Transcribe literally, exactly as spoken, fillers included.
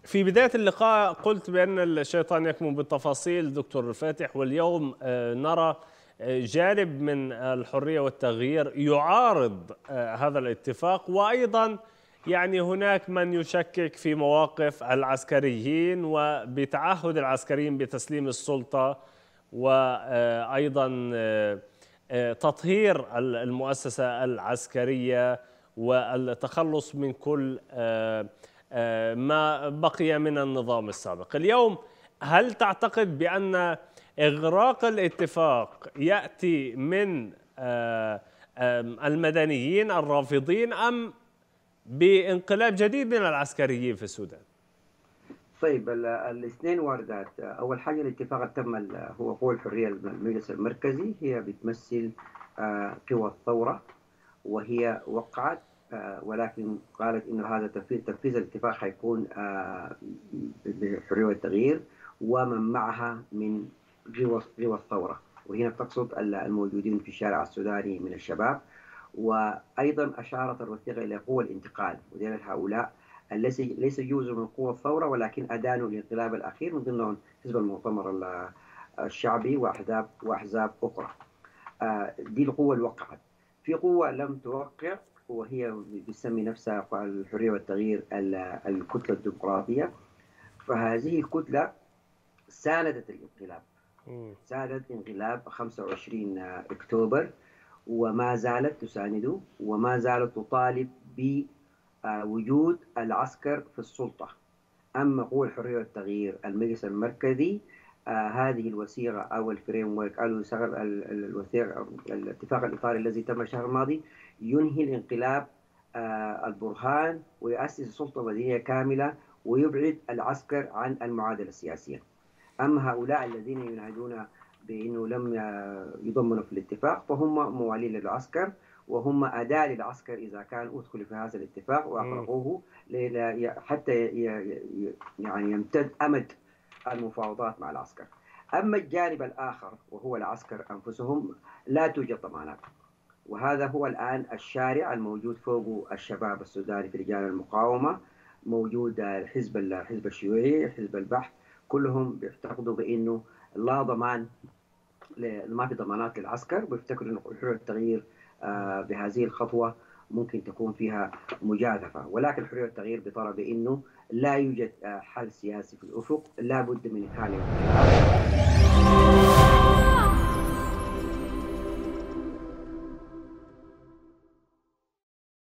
في بداية اللقاء قلت بأن الشيطان يكمن بالتفاصيل دكتور فاتح، واليوم آه، نرى آه، جانب من الحرية والتغيير يعارض آه، هذا الاتفاق، وأيضا يعني هناك من يشكك في مواقف العسكريين وبتعهد العسكريين بتسليم السلطة، وأيضا آه، آه، تطهير المؤسسة العسكرية والتخلص من كل آه، آه، ما بقي من النظام السابق. اليوم هل تعتقد بأن إغراق الاتفاق يأتي من آه، آم، المدنيين الرافضين أم بانقلاب جديد من العسكريين في السودان؟ طيب ال- الاثنين واردات. اول حاجه الاتفاق اللي تم ال- هو قوى الحريه المجلس المركزي، هي بتمثل آه، قوى الثوره، وهي وقعت، آه، ولكن قالت انه هذا تنفيذ تنفيذ الاتفاق حيكون آه، بالحريه والتغيير ومن معها من قوى قوى الثوره، وهنا تقصد ال- الموجودين في الشارع السوداني من الشباب. وايضا اشارت الوثيقه الى قوى الانتقال، وذلك هؤلاء الذي ليس جزء من قوى الثوره ولكن ادانوا الانقلاب الاخير، من ضمنهم حزب المؤتمر ال- الشعبي واحزاب واحزاب اخرى. آه، دي القوة اللي وقعت. في قوة لم توقع، وهي بتسمي نفسها الحرية والتغيير ال- الكتلة الديمقراطية. فهذه الكتلة ساندت الانقلاب، مم. ساندت انقلاب خمسة وعشرين أكتوبر، وما زالت تسانده، وما زالت تطالب بوجود العسكر في السلطة. أما قوى الحرية والتغيير المجلس المركزي، آه هذه الوثيقة أو الفريم ورك أو الوثيقة الاتفاق الإطاري الذي تم الشهر الماضي ينهي الانقلاب آه البرهان، ويؤسس سلطة مدنية كاملة، ويبعد العسكر عن المعادلة السياسية. أما هؤلاء الذين ينادون بأنه لم يضمنوا في الاتفاق فهم موالين للعسكر، وهم أداة للعسكر إذا كان أدخلوا في هذا الاتفاق مم. وأغرقوه حتى يعني يمتد أمد المفاوضات مع العسكر. أما الجانب الآخر وهو العسكر أنفسهم لا توجد ضمانات، وهذا هو الآن الشارع الموجود فوق الشباب السوداني في رجال المقاومة، موجود الحزب الحزب الشيوعي، حزب البحث، كلهم بيعتقدوا بأنه لا ضمان، ما في ضمانات للعسكر، ويفتكروا أن حرية التغيير آه، بهذه الخطوة ممكن تكون فيها مجازفة. ولكن حرية التغيير بترى بأنه لا يوجد آه، حل سياسي في الأفق، لا بد من إنهاء الانقلاب.